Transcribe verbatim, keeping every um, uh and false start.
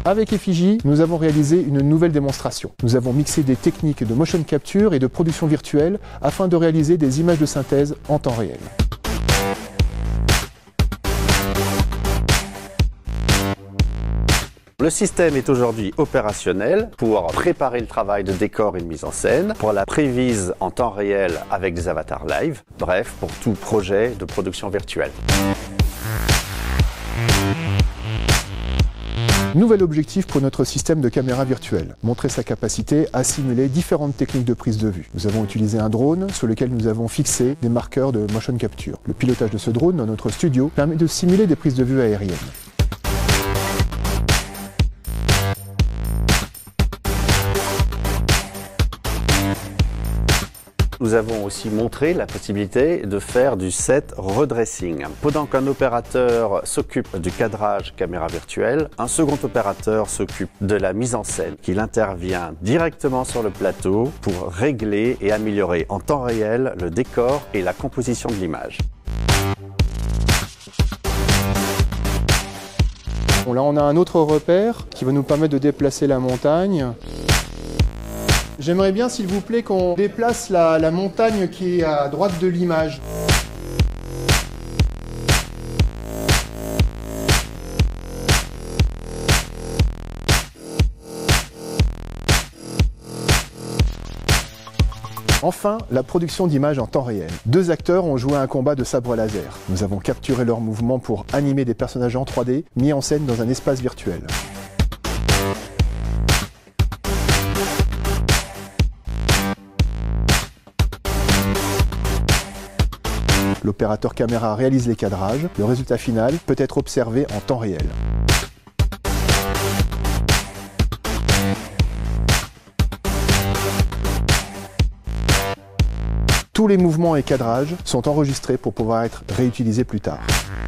Avec Effigy, nous avons réalisé une nouvelle démonstration. Nous avons mixé des techniques de motion capture et de production virtuelle afin de réaliser des images de synthèse en temps réel. Le système est aujourd'hui opérationnel pour préparer le travail de décor et de mise en scène, pour la prévise en temps réel avec des avatars live, bref, pour tout projet de production virtuelle. Nouvel objectif pour notre système de caméra virtuelle, montrer sa capacité à simuler différentes techniques de prise de vue. Nous avons utilisé un drone sur lequel nous avons fixé des marqueurs de motion capture. Le pilotage de ce drone dans notre studio permet de simuler des prises de vue aériennes. Nous avons aussi montré la possibilité de faire du set redressing. Pendant qu'un opérateur s'occupe du cadrage caméra virtuelle, un second opérateur s'occupe de la mise en scène. Il intervient directement sur le plateau pour régler et améliorer en temps réel le décor et la composition de l'image. Bon, là, on a un autre repère qui va nous permettre de déplacer la montagne. J'aimerais bien, s'il vous plaît, qu'on déplace la, la montagne qui est à droite de l'image. Enfin, la production d'images en temps réel. Deux acteurs ont joué un combat de sabre laser. Nous avons capturé leurs mouvements pour animer des personnages en trois D, mis en scène dans un espace virtuel. L'opérateur caméra réalise les cadrages, le résultat final peut être observé en temps réel. Tous les mouvements et cadrages sont enregistrés pour pouvoir être réutilisés plus tard.